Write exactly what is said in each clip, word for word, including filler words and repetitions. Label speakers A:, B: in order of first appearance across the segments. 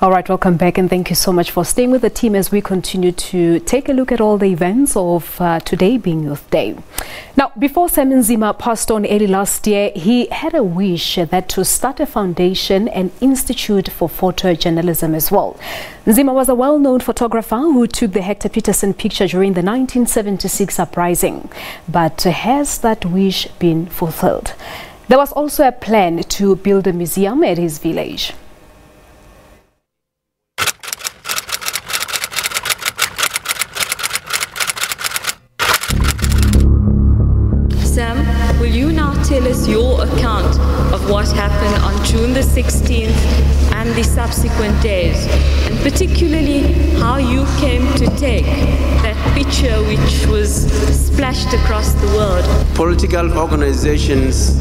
A: All right, welcome back, and thank you so much for staying with the team as we continue to take a look at all the events of uh, today being Youth Day. Now, before Sam Nzima passed on early last year, he had a wish that to start a foundation and institute for photojournalism as well. Nzima was a well-known photographer who took the Hector Peterson picture during the nineteen seventy-six uprising. But has that wish been fulfilled? There was also a plan to build a museum at his village.
B: Sam, will you now tell us your account of what happened on June the sixteenth and the subsequent days, and particularly how you came to take that picture which was splashed across the world?
C: Political organizations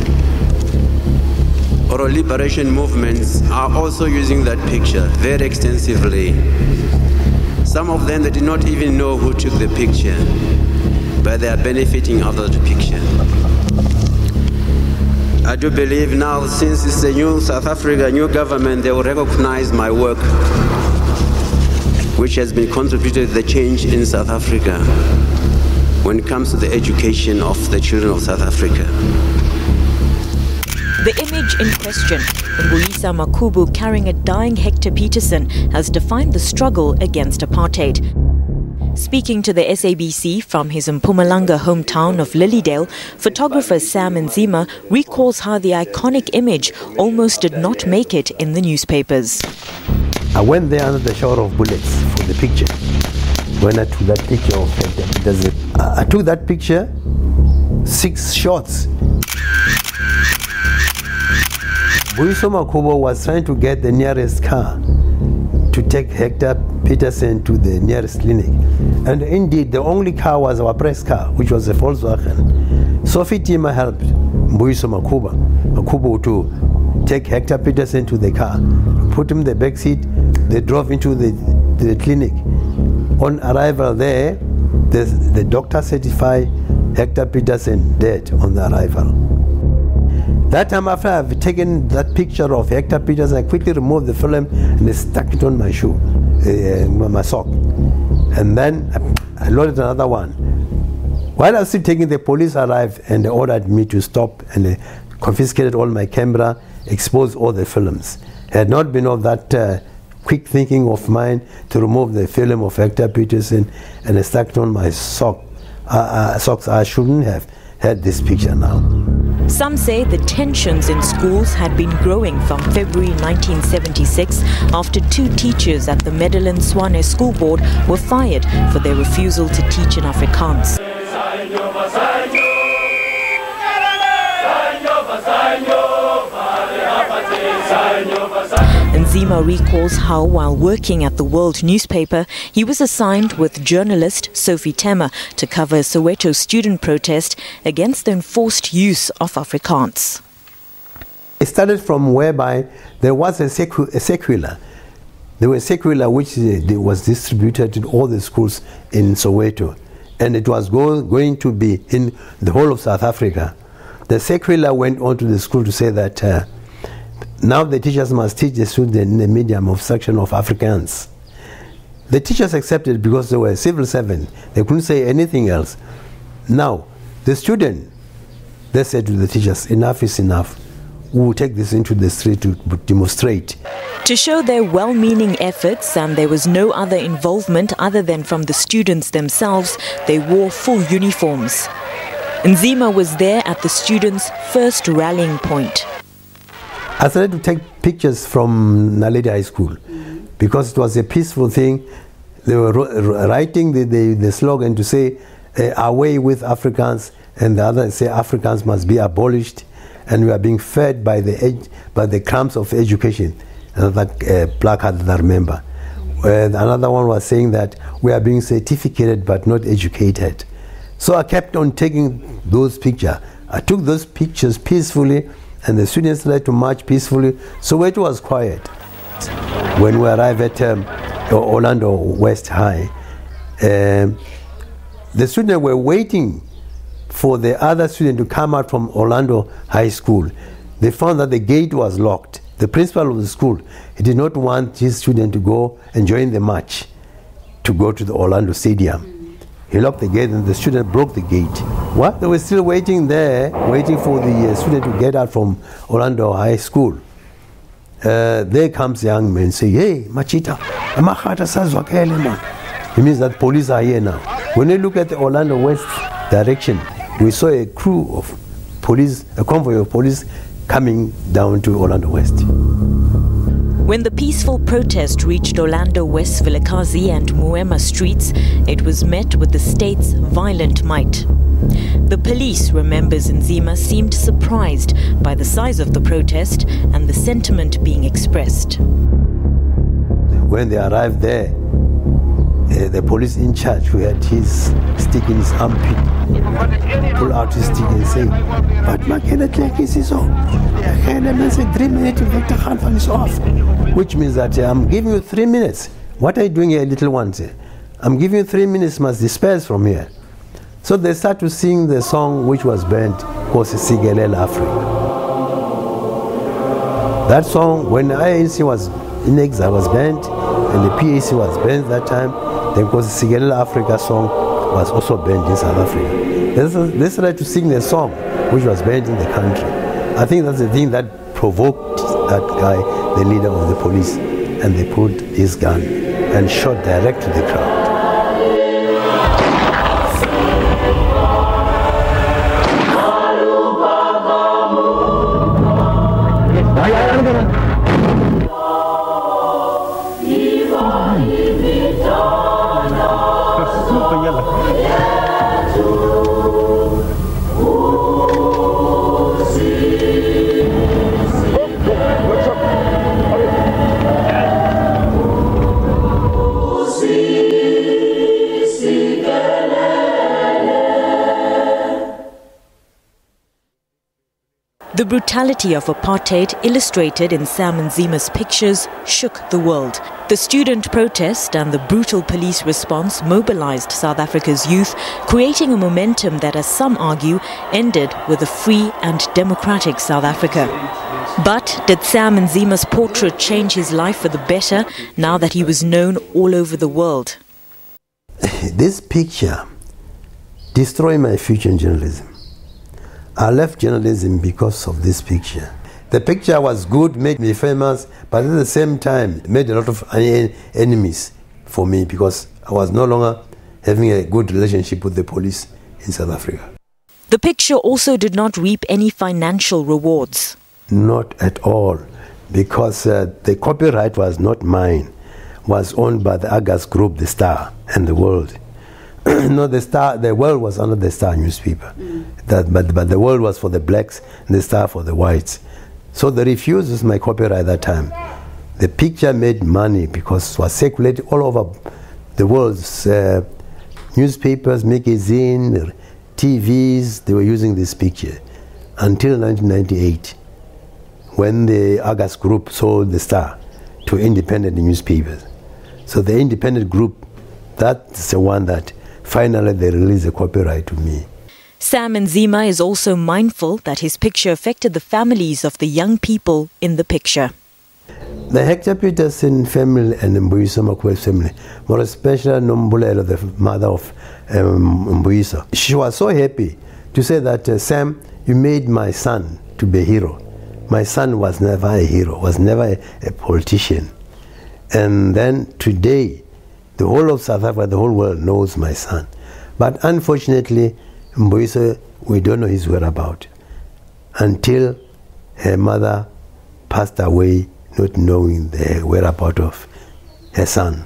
C: or liberation movements are also using that picture very extensively. Some of them, they did not even know who took the picture, but they are benefiting out of the picture. I do believe now, since it's a new South Africa, new government, they will recognize my work, which has been contributed to the change in South Africa when it comes to the education of the children of South Africa.
D: The image in question, Mbuyisa Makubu carrying a dying Hector Peterson, has defined the struggle against apartheid. Speaking to the S A B C from his Mpumalanga hometown of Lilydale, photographer Sam Nzima recalls how the iconic image almost did not make it in the newspapers.
E: I went there under the shower of bullets for the picture. When I took that picture of Hector Peterson, I took that picture, six shots. Mbuyisa Makubu was trying to get the nearest car to take Hector Peterson to the nearest clinic. And indeed, the only car was our press car, which was a Volkswagen. Sophie Tima helped Mbuyisa Makubu to take Hector Peterson to the car, put him in the back seat. They drove into the, the clinic. On arrival there, the, the doctor certified Hector Peterson dead on the arrival. That time, after I've taken that picture of Hector Peterson, I quickly removed the film and I stuck it on my shoe, uh, my sock. And then I, I loaded another one. While I was still taking, the police arrived and they ordered me to stop, and they confiscated all my camera, exposed all the films. It had not been of that uh, quick thinking of mine to remove the film of Hector Peterson, and I stuck it on my sock. Uh, uh, socks. I shouldn't have had this picture now.
D: Some say the tensions in schools had been growing from February nineteen seventy-six after two teachers at the Medellin Swane School Board were fired for their refusal to teach in Afrikaans. Nzima recalls how, while working at the World newspaper, he was assigned with journalist Sophie Tema to cover a Soweto student protest against the enforced use of Afrikaans.
E: It started from whereby there was a, sequ a secular. There was a secular which uh, was distributed in all the schools in Soweto, and it was go going to be in the whole of South Africa. The secular went on to the school to say that uh, now the teachers must teach the students in the medium of section of Afrikaans. The teachers accepted because they were civil servants. They couldn't say anything else. Now, the student, they said to the teachers, enough is enough. We will take this into the street to demonstrate.
D: To show their well-meaning efforts, and there was no other involvement other than from the students themselves, they wore full uniforms. Nzima was there at the students' first rallying point.
E: I started to take pictures from Naledi High School mm-hmm. because it was a peaceful thing. They were writing the, the, the slogan to say, uh, away with Africans, and the other say Africans must be abolished, and we are being fed by the, ed by the crumbs of education. Another uh, placard that I remember. Uh, another one was saying that we are being certificated but not educated. So I kept on taking those pictures. I took those pictures peacefully, and the students tried to march peacefully, so it was quiet. When we arrived at um, Orlando West High, um, the students were waiting for the other student to come out from Orlando High School. They found that the gate was locked. The principal of the school, he did not want his student to go and join the march to go to the Orlando Stadium. He locked the gate and the student broke the gate. What? They were still waiting there, waiting for the uh, student to get out from Orlando High School. Uh, there comes a young man say, hey, Machita, it means that police are here now. When you look at the Orlando West direction, we saw a crew of police, a convoy of police coming down to Orlando West.
D: When the peaceful protest reached Orlando West, Vilakazi and Muema streets, it was met with the state's violent might. The police, remembers Nzima, seemed surprised by the size of the protest and the sentiment being expressed.
E: When they arrived there, uh, the police in charge, who had his stick in his armpit, pull out his stick and say, but Makena is so. Three minutes, is off. Which means that uh, I'm giving you three minutes. What are you doing here, little ones? I'm giving you three minutes, must disperse from here. So they start to sing the song which was banned, called Sigelela Africa. That song, when I A N C was in exile, was banned, and the P A C was banned that time, then because the Sigelela Africa song was also banned in South Africa. They started to sing the song which was banned in the country. I think that's the thing that provoked that guy, the leader of the police, and they pulled his gun and shot direct to the crowd.
D: The brutality of apartheid, illustrated in Sam Nzima's pictures, shook the world. The student protest and the brutal police response mobilized South Africa's youth, creating a momentum that, as some argue, ended with a free and democratic South Africa. But did Sam Nzima's portrait change his life for the better now that he was known all over the world?
E: This picture destroyed my future in journalism. I left journalism because of this picture. The picture was good, made me famous, but at the same time made a lot of enemies for me because I was no longer having a good relationship with the police in South Africa.
D: The picture also did not reap any financial rewards.
E: Not at all, because uh, the copyright was not mine, was owned by the Argus Group, The Star, and The World. No, the Star, the World was under the Star newspaper, mm. that, but, but the World was for the blacks and the Star for the whites. So they refused my copyright at that time. The picture made money because it was circulated all over the world's uh, newspapers, magazines, T Vs. They were using this picture until nineteen ninety-eight, when the Argus Group sold the Star to independent newspapers. So the independent group, that's the one that finally they released the copyright to me.
D: Sam Nzima is also mindful that his picture affected the families of the young people in the picture.
E: The Hector Peterson family and Mbuyiso Makwe's family, more especially Nombulelo, the mother of um, Mbuyiso, she was so happy to say that, uh, Sam, you made my son to be a hero. My son was never a hero, was never a, a politician. And then today, the whole of South Africa, the whole world knows my son. But unfortunately, Mbuyiso, we don't know his whereabouts until her mother passed away, not knowing the whereabouts of her son,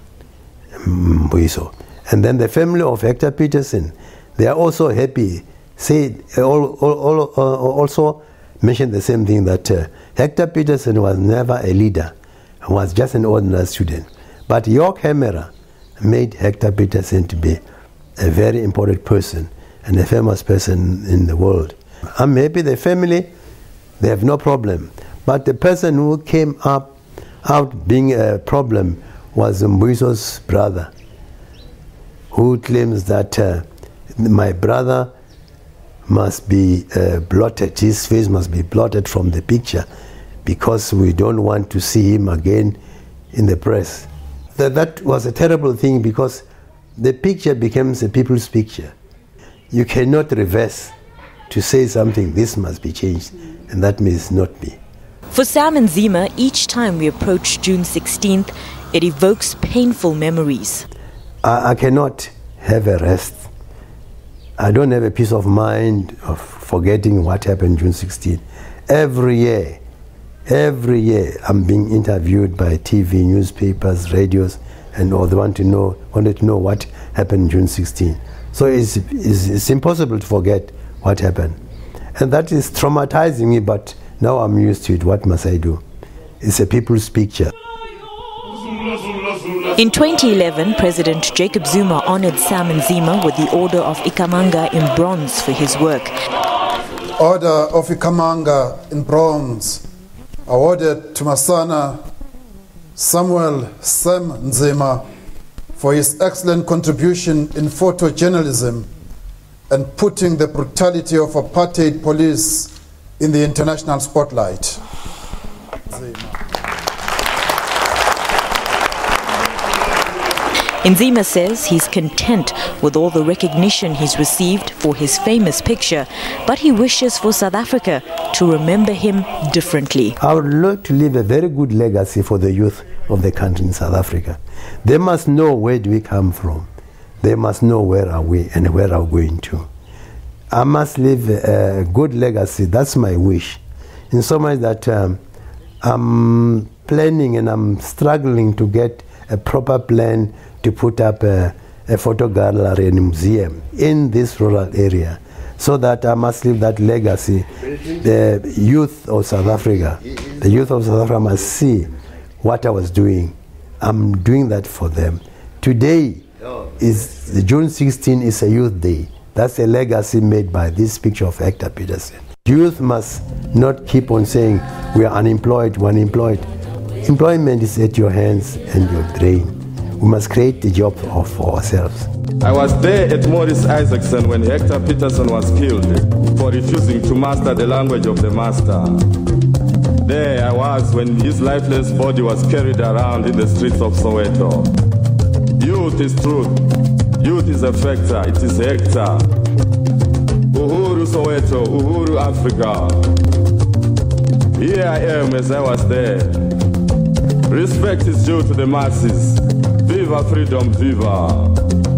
E: Mbuyiso. And then the family of Hector Peterson, they are also happy, say, all, all, all, also mentioned the same thing, that uh, Hector Peterson was never a leader, was just an ordinary student. But York Hemera made Hector Peterson to be a very important person and a famous person in the world. I'm happy the family, they have no problem. But the person who came up out being a problem was Mbuyiso's brother, who claims that uh, my brother must be uh, blotted, his face must be blotted from the picture because we don't want to see him again in the press. That, that was a terrible thing because the picture becomes a people's picture. You cannot reverse to say something, this must be changed, and that may not be.
D: For Sam Nzima, each time we approach June sixteenth, it evokes painful memories.
E: I, I cannot have a rest. I don't have a peace of mind of forgetting what happened June sixteenth. Every year, every year, I'm being interviewed by T V, newspapers, radios, and all they want to know, wanted to know what happened June sixteenth. So it's, it's, it's impossible to forget what happened. And that is traumatizing me, but now I'm used to it. What must I do? It's a people's picture.
D: In twenty eleven, President Jacob Zuma honored Sam Nzima with the Order of Ikamanga in bronze for his work.
F: Order of Ikamanga in bronze, awarded to Masana Samuel Sam Nzima for his excellent contribution in photojournalism and putting the brutality of apartheid police in the international spotlight.
D: Nzima says he's content with all the recognition he's received for his famous picture, but he wishes for South Africa to remember him differently.
E: I would like to leave a very good legacy for the youth of the country in South Africa. They must know where do we come from. They must know where are we and where are we going to. I must leave a, a good legacy. That's my wish. In so much that um, I'm planning and I'm struggling to get a proper plan to put up a, a photo gallery and museum in this rural area, so that I must leave that legacy. The youth of South Africa, the youth of South Africa must see what I was doing. I'm doing that for them. Today is June sixteenth is a youth day. That's a legacy made by this picture of Hector Peterson. Youth must not keep on saying we are unemployed, we're unemployed. Employment is at your hands and your brain. We must create the job for ourselves.
G: I was there at Morris Isaacson when Hector Peterson was killed for refusing to master the language of the master. There I was when his lifeless body was carried around in the streets of Soweto. Youth is truth. Youth is a factor. It is Hector. Uhuru Soweto, Uhuru Africa. Here I am as I was there. Respect is due to the masses. Viva freedom, viva!